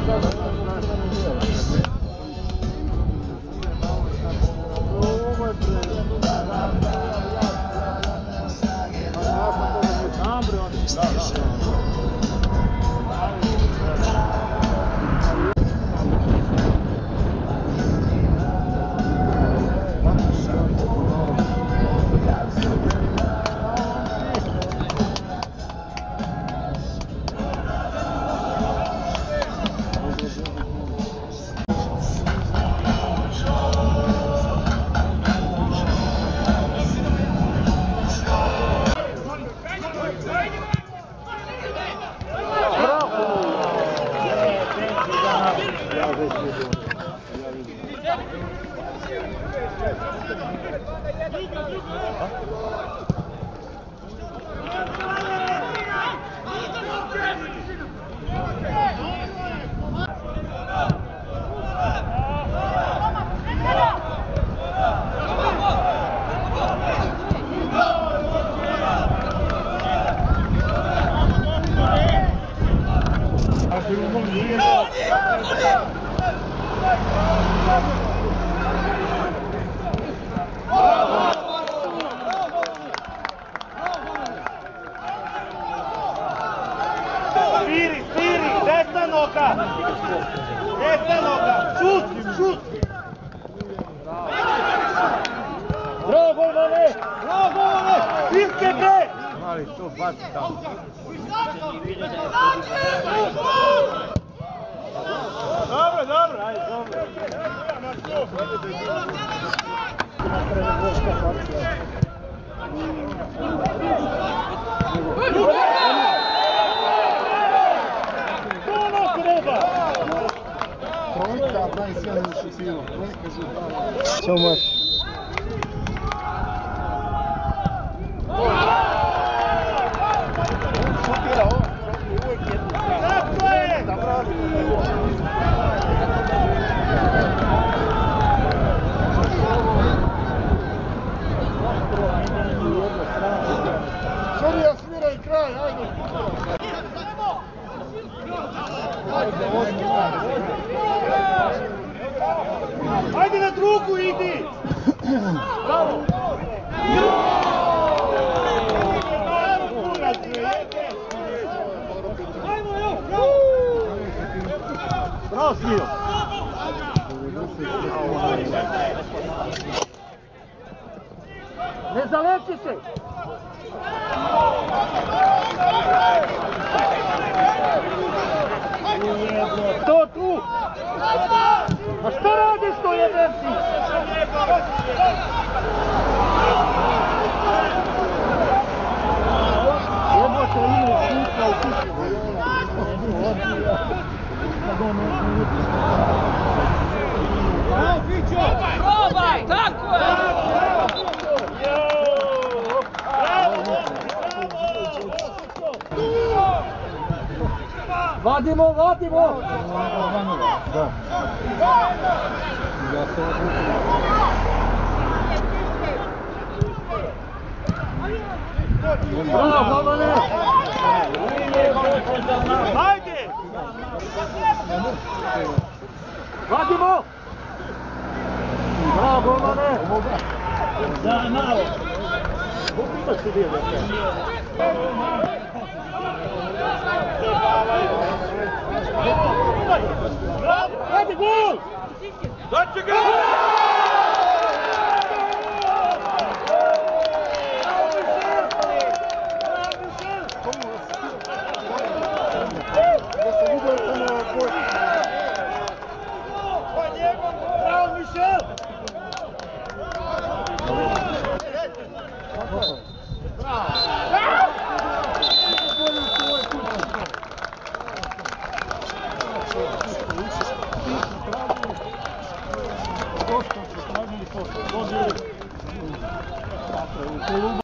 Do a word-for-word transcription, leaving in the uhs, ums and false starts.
Spiri, spiri, desna noga! Desna noga! Šut, šut! Bravo, golmane! Bravo, golmane! Iske bre! Ali to baci tamo. Dobro, dobro, ajde, dobro. So much. Sorija, sviraj kraj, ajde! Ajde na drugu, idi! Bravo! Bravo, Smio! Ne zaleči se! To tu! A šta radiš to jebemci? Jebote ime kuka u kuću. Probaj, tako je! Vadimo, vadimo! Da. Bravo, golmane! Ajde! Vadimo! Bravo, golmane! Da, malo! Imaš ti dio, Ajde, gol! Daće ga! Bravo, Mišel! Bravo!